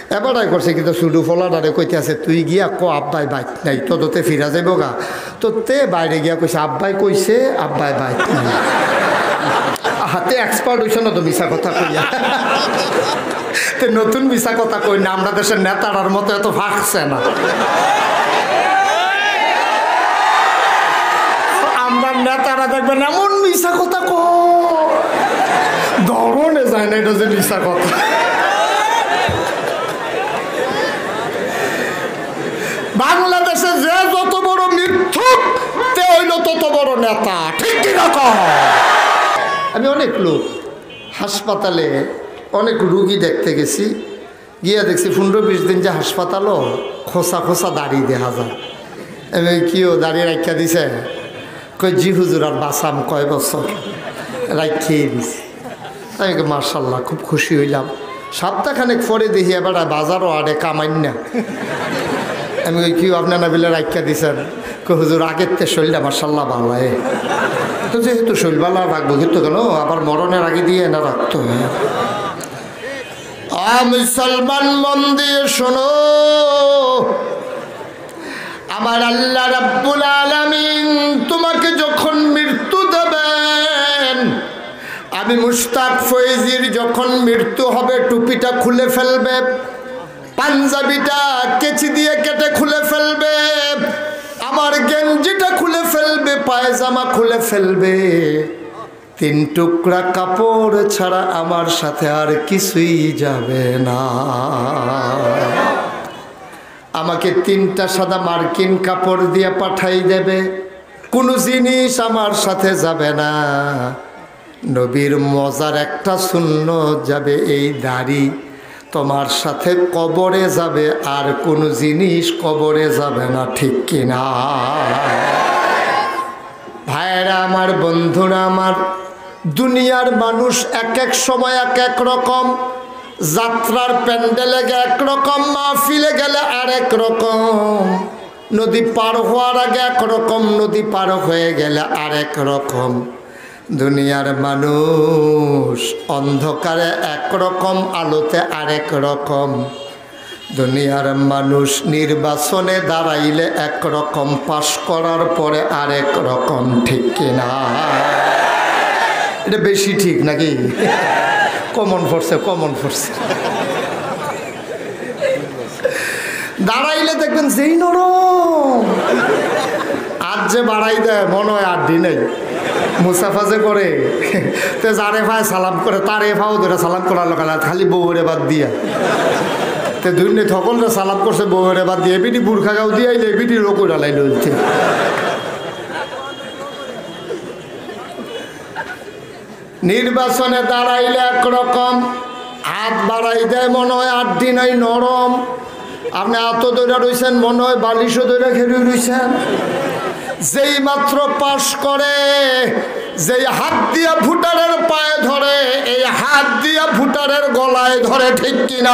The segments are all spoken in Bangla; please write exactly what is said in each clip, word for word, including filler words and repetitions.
এবারটাই করছে কিন্তু সুডু ফলাডারে কইতে আছে তুই গিয়া ক আব্বাই বাইক নাই তদতে ফিরা যাইব গা তো তে বাইরে গিয়া কইছে আব্বাই কইছে আব্বাই বাইক নাই হাতে এক্সপার্ট হইছে না তো মিশা কথা কইয়া তে নতুন মিশা কথা কই না আমরা দেশের নেতারার মতো এত ফাঁকছে না আমরা নেতারা দেখবেন এমন মিশা কথা ক ধরনে যায় না এটা যে মিশা কথা বাংলাদেশে যে যত বড় মিথ্যুক তে হইল তত বড় নেতা ঠিক কিরকম আমি অনেক লোক হাসপাতালে অনেক রুগী দেখতে গেছি গিয়া দেখছি পনেরো বিশ দিন যে হাসপাতালও খোসা খোসা দাড়ি দেখা যায় আমি কিও দাড়ি রাখিয়া দিছে কই জি হুজুর আর বাসাম কয় বছর রাখিয়ে দিছি আমি মার্শাল্লাহ খুব খুশি হইলাম সপ্তাহখানেক পরে দেখি এবার বাজারও আরে কামাইন না আমি কই কি আপনার না বিলে রাখিয়া দিছেন কই হুজুর আগের তে শরীরটা মার্শাল্লাহ ভালো হয় তো যেহেতু শরীর ভালো রাখবো কিন্তু কেন আবার মরণের আগে দিয়ে না রাখতে হয় মুসলমান মন দিয়ে শোনো আমার আল্লাহ রাব্বুল আলামিন তোমাকে যখন মৃত্যু দেবেন আমি মুস্তাক ফয়েজির যখন মৃত্যু হবে টুপিটা খুলে ফেলবে পাঞ্জাবিটা কেচি দিয়ে কেটে খুলে ফেলবে আমার গেঞ্জিটা খুলে ফেলবে পায়জামা খুলে ফেলবে তিন টুকরা কাপড় ছাড়া আমার সাথে আর কিছুই যাবে না আমাকে তিনটা সাদা মার্কিন কাপড় দিয়ে পাঠাই দেবে কোনো জিনিস আমার সাথে যাবে না নবীর মজার একটা সুন্নত যাবে এই দাড়ি তোমার সাথে কবরে যাবে আর কোনো জিনিস কবরে যাবে না ঠিক কিনা ভাইরা আমার বন্ধুরা আমার দুনিয়ার মানুষ এক এক সময় এক এক রকম যাত্রার প্যান্ডেলে এক রকম মাহফিলে গেলে আরেক রকম নদী পার হওয়ার আগে এক রকম নদী পার হয়ে গেলে আরেক রকম দুনিয়ার মানুষ অন্ধকারে একরকম আলোতে আরেক রকম দুনিয়ার মানুষ নির্বাচনে দাঁড়াইলে একরকম পাশ করার পরে আরেক রকম ঠিক কিনা এটা বেশি ঠিক নাকি কমন ফোর্সে কমন ফোর্সে দাঁড়াইলে দেখবেন যেই নরম আজ যে বাড়াই দেয় মনে হয় আর দিন মুসাফা যে করে তো যারে ভাই সালাম করে তার এ ভাও ধরে সালাম করার লোক খালি বউরে বাদ দিয়া তো দুই সকলরে সালাম করছে বউরে বাদ দিয়ে এবিটি বুর্খা গাও দিয়ে আইলে এবিটি লোক ডালাই লইছে নির্বাচনে দাঁড়াইলে একরকম হাত বাড়াই দেয় মনে হয় আট দিন ওই নরম আপনি এত দৌড়া রয়েছেন মনে হয় বালিশও দৌড়া খেলে রয়েছেন যেই মাত্র পাশ করে যেই হাত দিয়া ভোটারের পায়ে ধরে এই হাত দিয়া ভোটারের গলায় ধরে ঠিক কিনা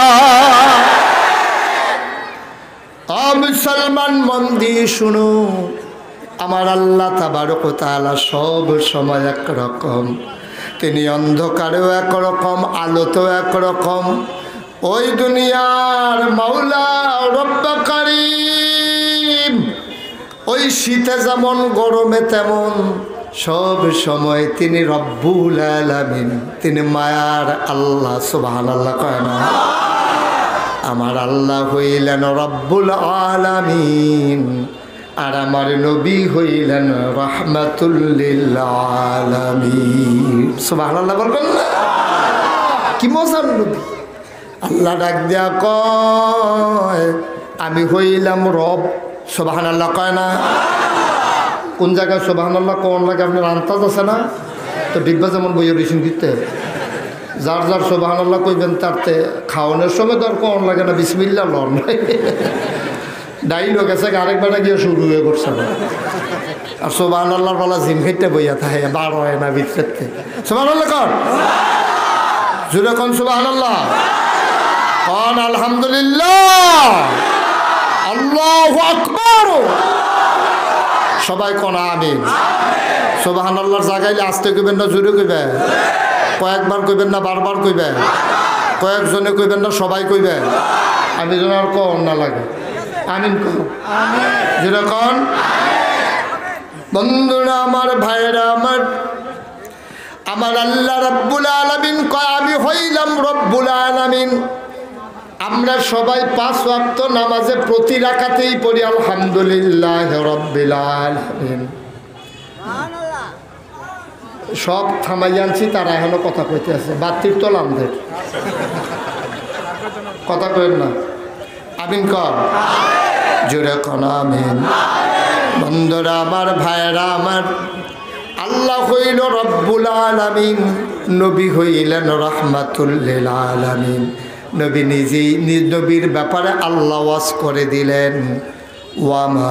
মুসলমান মন দিয়ে শুনো আমার আল্লাহ তাবারক ওয়া তাআলা সব সময় একরকম তিনি অন্ধকারেও একরকম আলোতেও একরকম ওই দুনিয়ার মাওলা রব্বা কারীম ওই শীতে যেমন গরমে তেমন সব সময় তিনি রব্বুল আলামিন তিনি মায়ার আল্লাহ সুবহানাল্লাহ কয় না আমার আল্লাহ হইলেন রব্বুল আলামিন আর আমার নবী হইলেন রাহমাতুল লিল আলামিন সুবহানাল্লাহ বলবেন না কি মজার নবী আল্লাহ ডাক দিয়া কয় আমি হইলাম রব সুবহানাল্লাহ কয় না কোন জায়গায় সুবহানাল্লাহ কোন লাগে আপনার আন্তাজ আছে না তো ডিব্বা যেমন বইয়ে রিসিন দিতে যার যার সুবহানাল্লাহ কইবেন তারতে খাওয়ানোর সময় তো আর কোন লাগে না বিসমিল্লাহ লন ডাইলগ আছে আরেক বেলা গিয়ে শুরু হয়ে করছে না আর সুবহানাল্লাহর বলা জিম খেতে বইয়া থাকে বার হয় না ভিতরে সুবহানাল্লাহ কর জুড়ে কোন সুবহানাল্লাহ কোন আলহামদুলিল্লাহ আল্লাহু আকবার সবাই কোন আমিন সুবহানাল্লাহর জায়গায় আস্তে কইবেন না জোরে কইবেন কয়েকবার কইবেন না বারবার কইবেন কয়েকজনে কইবেন না সবাই কইবেন আমি যেন আর কন না লাগে আমিন কন যেরকম বন্ধুরা আমার ভাইরা আমার আমার আল্লাহ রব্বুল আলামিন কয় আমি হইলাম রব্বুল আলামিন। আমরা সবাই পাঁচ ওয়াক্ত নামাজে প্রতি রাকাতেই পড়ি আলহামদুলিল্লাহ রব্বিল আলামিন। সব থামাই আনছি, তারা এখনো কথা কইতে আছে। বাতির তো লামদের কথা কইন না, আমিন কর জোরে কন আমিন। বন্ধুরা আমার ভাইরা আমার আল্লাহ হইল রব্বুল আলামিন, নবী হইলেন রাহমাতুল লিল আলামিন। নবী নিজেই নিজ নবীর ব্যাপারে আল্লাহ ওয়াজ করে দিলেন ওয়ামা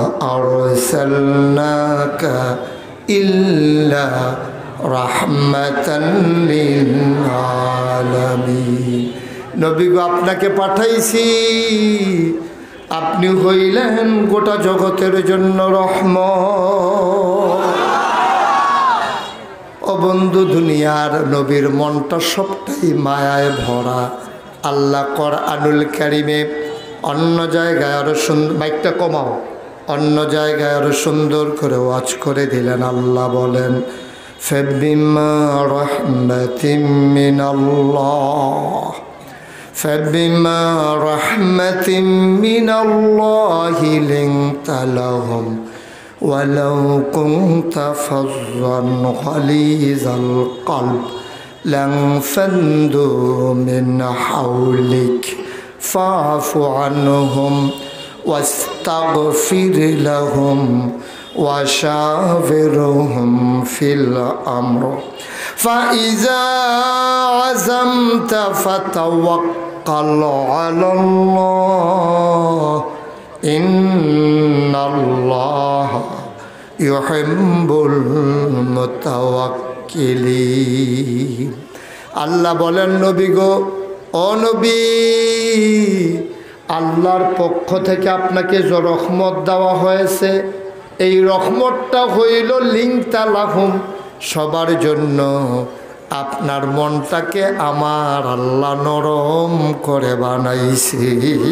আরসালনাকা ইল্লা রাহমাতান লিল আলামিন। নবী গো আপনাকে পাঠাইছি, আপনি হইলেন গোটা জগতের জন্য রহমত। ও বন্ধু, দুনিয়ার নবীর মনটা সবটাই মায়ায় ভরা। আল্লাহ কোরআনুল কারীমে অন্য জায়গায় আরো সুন্দর, মাইকটা কমাও, অন্য জায়গায় আরো সুন্দর করে ওয়াজ করে দিলেন। আল্লাহ বলেন ফাবিমা রাহমাতিম মিনাল্লাহ ফাবিমা রাহমাতিম মিনাল্লাহি লিনতা লাহুম ওয়ালাউ কুনতা ফাযযান গালিযাল কলব লানফাদু মিন হাওলিক ফাআফু আনহুম ওয়াস্তাগফির লাহুম ওয়াশাবিরহুম ফিল আমর ফাইযা আযামতা ফাতাওয়াক্কাল আলাল্লাহ ইন্নাল্লাহ ইউহিব্বুল মুতাওয়াক্কিলিন। আল্লাহ বলেন নবী গো, ও নবী, আল্লাহর পক্ষ থেকে আপনাকে যে রহমত দেওয়া হয়েছে, এই রহমতটা হইল লিনতা লাহুম, সবার জন্য। আপনার মনটাকে আমার আল্লাহ নরম করে বানাইছে।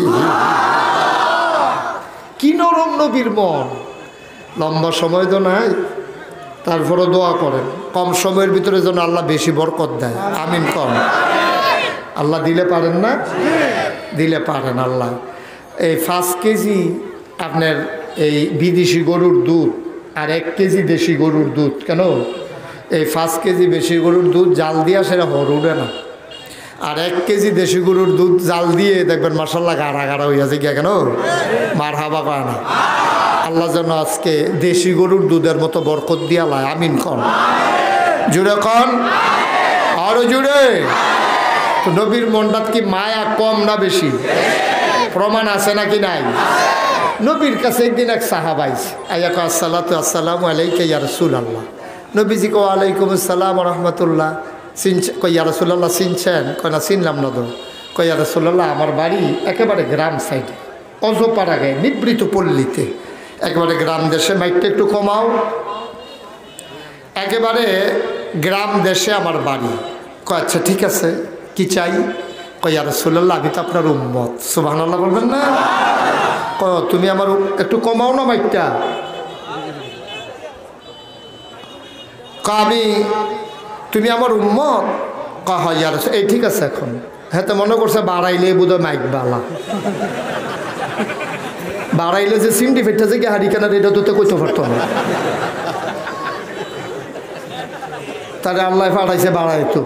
কি নরম নবীর মন! লম্বা সময় তো নাই, তারপরে দোয়া করেন কম সময়ের ভিতরে যেন আল্লাহ বেশি বরকত দেয়। আমিন কর। আল্লাহ দিলে পারেন না? দিলে পারেন আল্লাহ। এই পাঁচ কেজি আপনার এই বিদেশি গরুর দুধ আর এক কেজি দেশি গরুর দুধ, কেন এই পাঁচ কেজি বেশি গরুর দুধ জাল দিয়া সেটা হর উঠে না, আর এক কেজি দেশি গরুর দুধ জাল দিয়ে দেখবেন মাশাআল্লাহ গাড়া গাড়া হইয়াছে গিয়া, কেন মার হাবা করে না। আল্লাহ যেন আজকে দেশি গরুর দুধের মতো বরকত দিয়া লাই। আমিন কন জুড়ে কন আরো জুড়ে। তো নবীর মনটাত কি মায়া কম না বেশি? প্রমাণ আছে নাকি নাই? নবীর কাছে একদিন এক সাহাবা আইছে, আইয়া কয় আসসালাতু আসসালামু আলাইকা ইয়া রাসূলুল্লাহ। নবীজি কয় ওয়ালাইকুম আসসালাম ওয়া রাহমাতুল্লাহ। চিনছে? কয় ইয়া রাসূলুল্লাহ চিনছেন? কয় না চিনলাম না তো। কয় ইয়া রাসূলুল্লাহ আমার বাড়ি একেবারে গ্রাম সাইডে, অজপাড়া গায়ে নিবৃত পল্লীতে, একেবারে গ্রাম দেশে। মাইকটা একটু কমাও। একেবারে গ্রাম দেশে আমার বাড়ি। কয় আচ্ছা ঠিক আছে, কি চাই? কয় ইয়া রাসূলুল্লাহ আমি তো আপনার উম্মত। সুবহানাল্লাহ বলবেন না? কয় তুমি আমার একটু কমাও না মাইকটা। কয় আমি তুমি আমার উম্মত? কয় হয় ইয়া রাসূল। এই ঠিক আছে এখন। হ্যাঁ তো মনে করছে বাড়াইলে বোধহয় মাইক বালা, বাড়াইলে যে সিমটি ফেটটা যে হাড়ি কেনার এটা তো কইতে পারতো না। তারে আল্লাহ পাঠাইছে বাড়াইতো।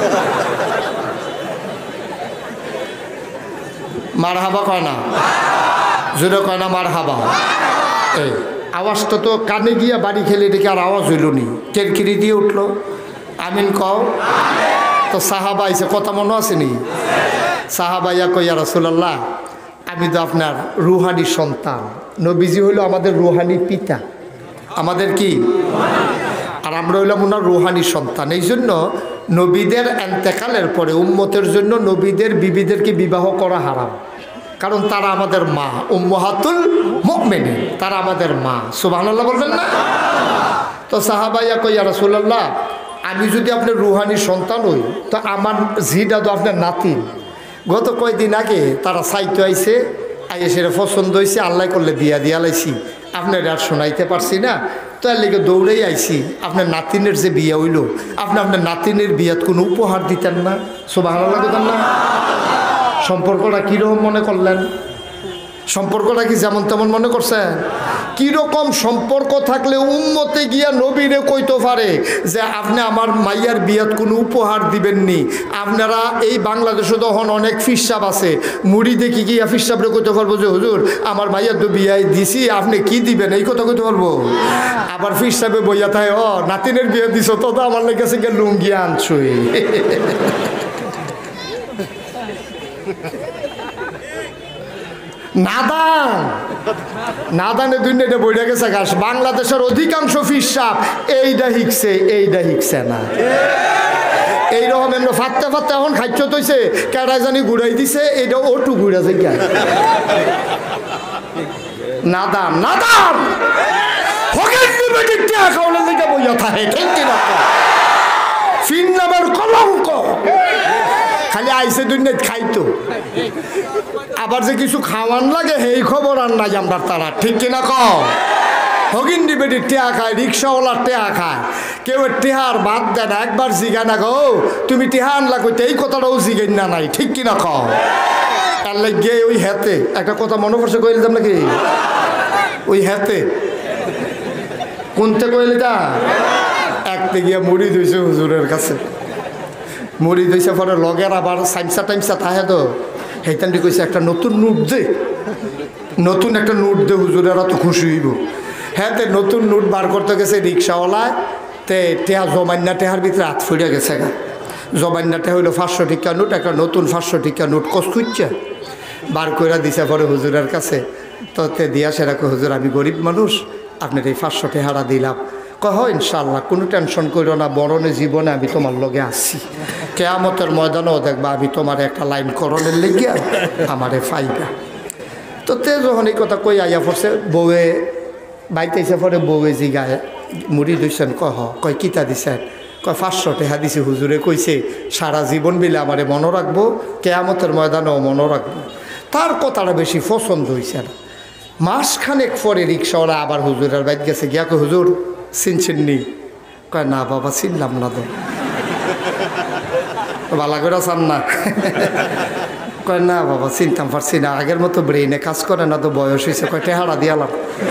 মার হাবা কয় না, জোরে কয় না মার হাবা। এই আওয়াজটা তো কানে গিয়া বাড়ি খেলে এটাকে আর আওয়াজ হইল নি, কেরকিরি দিয়ে উঠলো। আমিন কও। তো সাহাবা আইছে, কথা মনে আছে নি? সাহাবাইয়া কই ইয়া রাসূলুল্লাহ আমি তো আপনার রুহানি সন্তান। নবীজি হইল আমাদের রুহানি পিতা, আমাদের কি, আর আমরা হইলাম ওনার রুহানি সন্তান। এই জন্য নবীদের এন্তেকালের পরে উম্মতের জন্য নবীদের বিবিদেরকে বিবাহ করা হারাম, কারণ তারা আমাদের মা, উম্মাহাতুল মুমিনিন, তারা আমাদের মা। সুবহানাল্লাহ বলবেন না? তো সাহাবাইয়া কই ইয়া রাসূলুল্লাহ আমি যদি আপনার রুহানি সন্তান হই তো আমার জিটা তো আপনার নাতিন, গত কয়দিন আগে তারা সাইতে আইছে, আইয়ে সেটা পছন্দ হয়েছে, আল্লাহ করলে বিয়া দিয়া লাইছি, আপনার আর শোনাইতে পারছি না, তো এর লেগে দৌড়েই আইছি। আপনার নাতিনের যে বিয়া হইল, আপনি আপনার নাতিনের বিয়াত কোনো উপহার দিতেন না? সুবহানাল্লাহ দিতেন না? সম্পর্কটা কীরকম মনে করলেন? সম্পর্কটা কি যেমন তেমন মনে করছেন? কীরকম সম্পর্ক থাকলে উম্মতে গিয়া নবীরে কইতে পারে যে আপনি আমার মাইয়ার বিয়াত কোনো উপহার দিবেননি? আপনারা এই বাংলাদেশে তখন অনেক ফিসাব আছে, মুড়ি দেখি গিয়া ফিসাবরে কইতে পারবো যে হুজুর আমার মাইয়ার তো বিয়ায় দিছি, আপনি কি দিবেন, এই কথা কইতে পারবো? আবার ফিসাবে বইয়া থাকে, ও নাতিনের বিয়ে দিছ তো, তো আমার লেগেছে গিয়ে লুঙ্গি আনছুই। নাদান নাদানে দুনিয়াটা বইটা গেছে ঘাস। বাংলাদেশের অধিকাংশ ফিসাব এইটা হিকছে, এইটা হিকছে না। এইরকম এমনি ফাটতে ফাটতে এখন খাইছ তৈছে, কেডাই জানি ঘুরাই দিছে, এইটা ওটু ঘুরাছে গিয়া। নাদান নাদান বইয়া থাকে, ঠিক কিনা? ফিন নামের কলঙ্ক, খালি আইসে দুনিয়া খাইতো, আবার যে কিছু খাওয়ান লাগে এই খবর আর নাই আমরা তারা, ঠিক কিনা? ক হগিন্দি বেটি টেয়া খায়, রিক্সাওয়ালার টেয়া খায়, কেউ টেহার বাদ দেয় না, একবার জিগা না গো তুমি টেহা আনলা কইতে, এই কথাটাও জিগেন না নাই, ঠিক কিনা? ক তার লাগে ওই হাতে একটা কথা মনে পড়ছে, কইলে দাম নাকি ওই হাতে কোনতে কইলে তা একতে গিয়া মুড়ি ধুইছে হুজুরের কাছে, মুড়ি ধুইছে পরে লগের আবার সাইমসা টাইমসা থাহে তো, সেইখানটি কইছে একটা নতুন নোট দে, নতুন একটা নোট দে, হুজুরেরা তো খুশি হইব। হ্যাঁ তে নতুন নোট বার করতে গেছে রিক্সাওয়ালায়, তে টেহা জমান্না টেহার ভিতরে হাত ফুড়ে গেছে গা। জমান্নাটা হইলো পাঁচশো টিকা নোট, একটা নতুন পাঁচশো টিকা নোট কস খুঁজছে বার করে দিছে পরে হুজুরের কাছে। তো তে দিয়া সেরকম, হুজুর আমি গরিব মানুষ, আপনার এই পাঁচশো টেহারা দিলাম। কহ ইনশাল্লাহ কোনো টেনশন করো না, বরণে জীবনে আমি তোমার লগে আসছি, কেয়ামতের ময়দানেও দেখবা আমি তোমার একটা লাইন করণের লেগে আমারে ফাইবা। তো তে যখন এই কথা কই আইয়া পড়ছে, বউয়ে বাইতে এসে পরে বউয়ে জিগায় মুড়ি দিচ্ছেন, কহ কয় কিতা দিছেন? কয় পাঁচশো টেহা দিছে, হুজুরে কইছে সারা জীবন মিলে আমারে মনে রাখবো, কেয়ামতের ময়দানেও মনে রাখবো। তার কথাটা বেশি পছন্দ হয়েছে না। মাসখানেক পরে রিক্সাওয়ালা আবার হুজুরের বাইত গেছে, গিয়া কয় হুজুর চিনছেননি? কয় না বাবা চিনলাম না। তো ভালো করে চান না? কয় না বাবা চিনতাম পারছি না, আগের মতো ব্রেইনে কাজ করে না, তো বয়স হয়েছে। কয় টেহারা দিয়ালাম।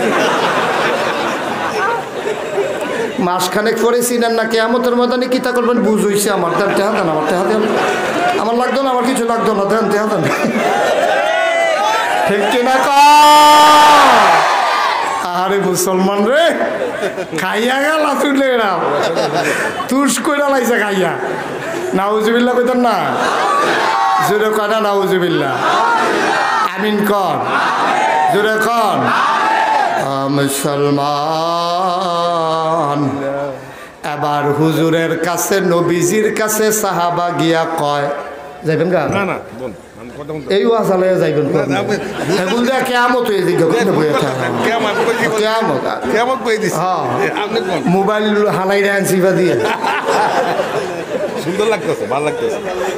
মাসখানেক পরে চিনেন না, কেয়ামতের ময়দানে কিতা করবেন বুঝ হয়েছে আমার, দেন টেহা দেন, আমার টেহা দেন, আমার লাগতো না, আমার কিছু লাগতো না, দেন টেহা দেন, ঠিক কিনা? আরে মুসলমান রে, খাইয়া গেল তুলে তুস কইরা লাইছে খাইয়া। নাউজুবিল্লা কইতেন না? জোরে কয়না নাউজুবিল্লা? আমিন কর, জোরে কর। মুসলমান এবার হুজুরের কাছে, নবীজির কাছে সাহাবা গিয়া কয়, যাইবেন গা? না না এই ওয়াজালে যাইবেন, এগুলো দেখ কেয়ামত হয়ে যাবে, মোবাইল হালাই রেন সিফা দিয়ে সুন্দর লাগতেছে, ভালো লাগতেছে।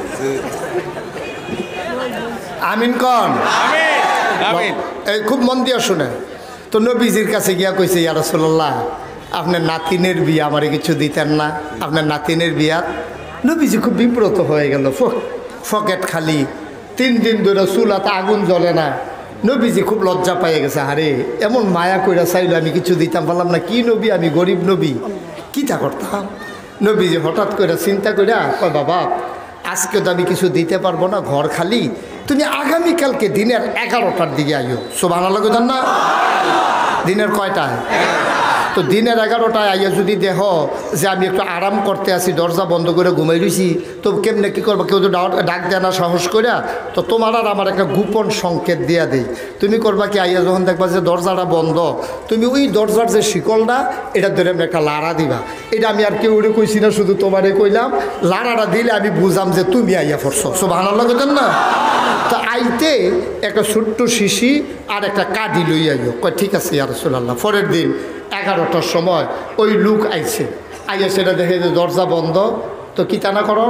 আমিন কন, এই খুব মন দিয়া শুনে। তো নবীজির কাছে গিয়া কইছে, ইয়া রাসূলুল্লাহ আপনার নাতিনের বিয়া আমারে কিছু দিতেন না? আপনার নাতিনের বিয়া। নবীজি খুব বিব্রত হয়ে গেল, ফকেট খালি, তিন দিন ধরে চুলাতে আগুন জ্বলে না। নবীজি খুব লজ্জা পাইয়া গেছে, আরে এমন মায়া কইরা চাইলো আমি কিছু দিতাম পারলাম না, কি নবী আমি গরিব নবী, কিতা করতাম? নবীজি হঠাৎ করে চিন্তা কইরা কয়, বাবা আজকে তো আমি কিছু দিতে পারবো না, ঘর খালি, তুমি আগামীকালকে দিনের এগারোটার দিকে আইও। সুবহানাল্লাহ কইতেন না? দিনের কয়টায়? তো দিনের এগারোটায় আইয়া যদি দেহ যে আমি একটু আরাম করতে আসি, দরজা বন্ধ করে ঘুমাই রইছি, তো কেমনে কী করবো? কেউ তো ডাক দেয় না সাহস করে, তো তোমার আর আমার একটা গোপন সংকেত দিয়া দেই। তুমি করবা কি, আইয়া যখন দেখবা যে দরজাটা বন্ধ, তুমি ওই দরজার যে শিকলটা এটা ধরে আমি একটা লাড়া দিবা। এটা আমি আর কেউ ওরে কইছি না, শুধু তোমারে কইলাম। লাড়াটা দিলে আমি বুঝাম যে তুমি আইয়া পড়ছো। সুবহানাল্লাহ কইতেন না? তো আইতে একটা ছোট্ট শিশি আর একটা কাঠি লই আইও। কয় ঠিক আছে ইয়া রাসূলুল্লাহ। পরের দিন এগারোটার সময় ওই লোক আইছে, আইয়া সেটা দেখে যে দরজা বন্ধ, তো কি টানা করন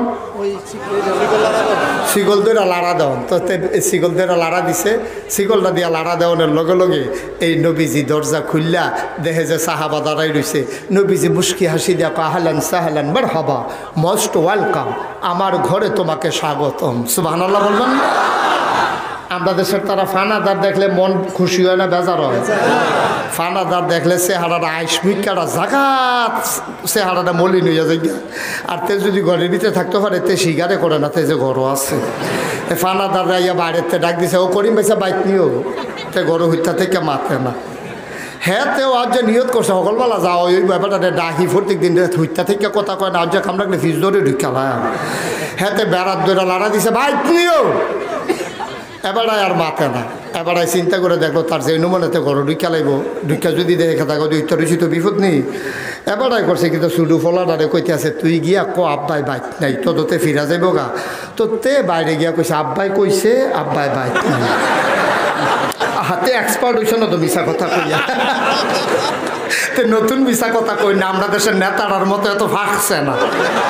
শিকল দইরা লাড়া দেওয়ান তো শিকল দইরা লাড়া দিছে শিকলটা দিয়া লাড়া দেওয়ানোর লগে লগে এই নবীজি দরজা খুললা দেখে যে সাহাবা দাঁড়াই রয়েছে নবীজি মুস্কি হাসি দিয়া আহলান সাহলান মারহাবা মোস্ট ওয়েলকাম আমার ঘরে তোমাকে স্বাগতম সুবহানাল্লাহ বলবেন। আমরা দেশের তারা ফানাদার দেখলে মন খুশি হয় না বেজার হয়? ফানাদার দেখলে চেহারাটা আইসমিকারা জাগাত চেহারাটা মলিন হইয়া যায় আর তে যদি ঘরে নিতে থাকতে পারে তে শিকারে করে না তে যে ঘরও আছে ফানাদাররা ইয়া বাইরেতে ডাক দিছে ও করিম বেসা বাইক নিও তে ঘর হইতা থেকে মাতে না হ্যাঁ তেও আজ যে নিয়ত করছে সকলবেলা যাও ওই ব্যাপারটা ডাকি প্রত্যেক দিন হইতা থেকে কথা কয় না আজ যে কামড়াকলে ফিস ধরে ঢুকালাম হ্যাঁ তে বেড়ার দইরা লাড়া দিছে বাইক নিও এবারাই আর মাতে না এবারাই চিন্তা করে দেখলো তার যে অনুমানেতে ঘর ঢুকা লাগবো ঢুকা যদি দেখে থাকো উত্তর রয়েছি তো বিপদ নেই এবারাই করছে কিন্তু সুডু ফলাডারে কইতে আছে তুই গিয়া ক আব্বাই বাইক নাই তোতে ফিরা যাইব গা তো তে বাইরে গিয়া কইছে আব্বাই কইছে আব্বাই বাইক নাই হাতে এক্সপার্ট হইছে না তো মিশা কথা কইয়া তো নতুন মিশা কথা কই না আমরা দেশের নেতারার মতো এত ফাঁকছে না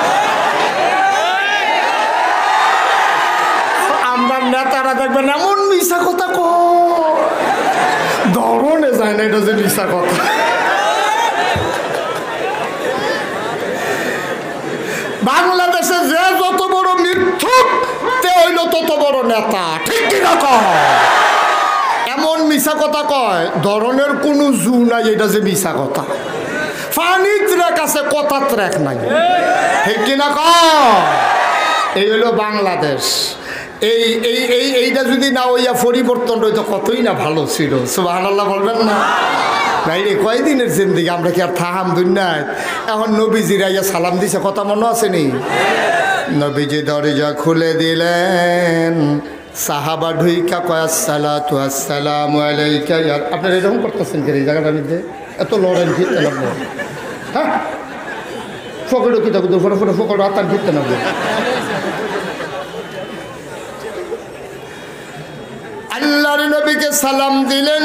আমরা নেতারা দেখবেন এমন মিশা কথা ক ধরনে যায় না এটা যে মিশা কথা বাংলাদেশে যে যত বড় মিথ্যুক তে হইল তত বড় নেতা ঠিক কিনা কয় এমন মিশা কথা কয় ধরনের কোনো জু নাই এটা যে মিশা কথা ফানি ট্র্যাক আছে কথা ট্র্যাক নাই ঠিক কিনা কয় এই হলো বাংলাদেশ এই এই এই এইটা যদি না হইয়া পরিবর্তন হইতো কতই না ভালো ছিল সুবহানাল্লাহ বলবেন না ভাই রে কয়দিনের জিন্দেগি আমরা কি আর থাহাম দুনিয়ায় এখন নবীজিরা ইয়া সালাম দিছে কথা মনে আছে নি নবীজি দরজা খুলে দিলেন সাহাবা ঢুইকা কয় আসসালাতু আসসালামু আলাইকা আপনারা এরকম করতেছেন কি এই জায়গাটার মধ্যে এত লড়েন ফিরতে লাগবে হ্যাঁ ফকড়ো কি দেখো দুপুরে ফটো ফকড়ো আতার ফিরতে লাগবে আল্লাহর নবীকে সালাম দিলেন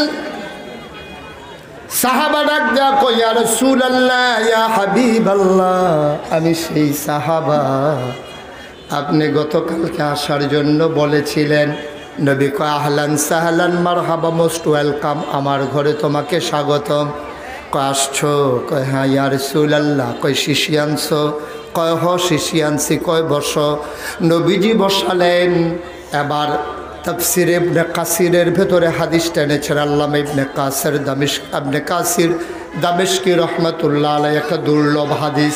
সাহাবা ডাক দেয়া কই ইয়া রাসূলুল্লাহ ইয়া হাবিবাল্লাহ আমি সেই সাহাবা আপনি গতকালকে আসার জন্য বলেছিলেন নবী কয় আহলান সাহলান মারহাবা মোস্ট ওয়েলকাম আমার ঘরে তোমাকে স্বাগতম কয় আসছো কয় হ্যাঁ ইয়া রাসূলুল্লাহ কয় শিশি আনছো কয় হ শিশি আনছি কয় বসো নবীজি বসালেন এবার তাফসিরে ইবনে কাসিরের ভেতরে হাদিস টেনেছেন আল্লামা ইবনে কাসির দামিশক ইবনে কাসির দামিশকি রহমাতুল্লাহ আলাইহি একটা দুর্লভ হাদিস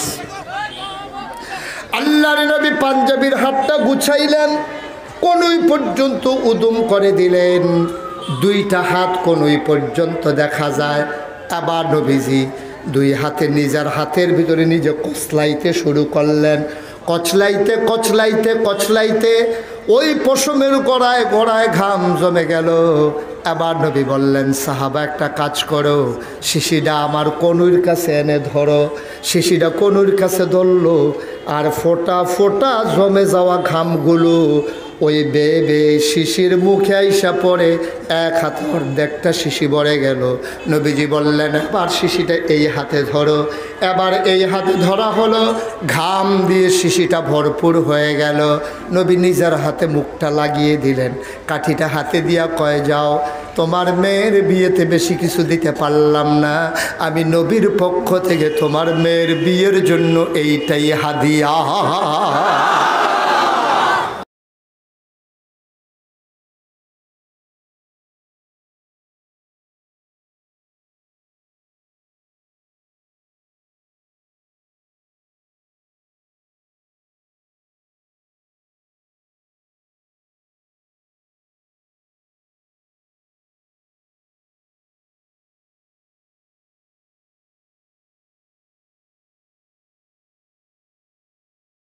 আল্লাহর নবী পাঞ্জাবির হাতটা গুছাইলেন কোনই পর্যন্ত উদুম করে দিলেন দুইটা হাত কোনই পর্যন্ত দেখা যায় আবার নবীজি দুই হাতে নিজের হাতের ভিতরে নিজে কচলাইতে শুরু করলেন কচলাইতে কচলাইতে কচলাইতে ওই পশমের গোড়ায় গোড়ায় ঘাম জমে গেল আবার নবী বললেন সাহাবা একটা কাজ করো শিশিটা আমার কনুইর কাছে এনে ধরো শিশিটা কনুইর কাছে ধরলো আর ফোটা ফোটা জমে যাওয়া ঘামগুলো ওই বেয়ে বেয়ে শিশির মুখে আইসা পড়ে এক হাতে অর্ধেকটা শিশি ভরে গেল নবীজি বললেন এবার শিশিটা এই হাতে ধরো এবার এই হাতে ধরা হলো ঘাম দিয়ে শিশিটা ভরপুর হয়ে গেল নবী নিজের হাতে মুখটা লাগিয়ে দিলেন কাঠিটা হাতে দিয়া কয়ে যাও তোমার মেয়ের বিয়েতে বেশি কিছু দিতে পারলাম না আমি নবীর পক্ষ থেকে তোমার মেয়ের বিয়ের জন্য এইটাই হাদিয়া